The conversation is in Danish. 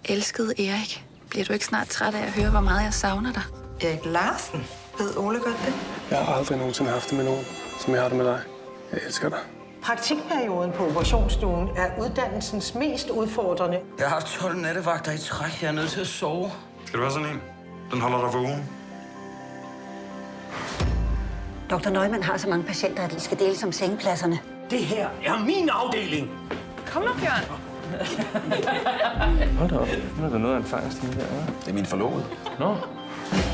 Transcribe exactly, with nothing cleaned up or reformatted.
Elskede Erik, bliver du ikke snart træt af at høre, hvor meget jeg savner dig? Erik Larsen? Ved Ole godt det? Jeg har aldrig nogensinde haft det med nogen, som jeg har det med dig. Jeg elsker dig. Praktikperioden på operationsstuen er uddannelsens mest udfordrende. Jeg har haft tolv nattevagter i træk. Jeg er nødt til at sove. Skal du have sådan en? Den holder dig vågen. doktor Neumann har så mange patienter, at de skal deles om sengepladserne. Det her er min afdeling. Kom nu, Bjørn. Hold da op. Nu er der noget af en fangstime der, hva'? Det er min forlovede. Nå.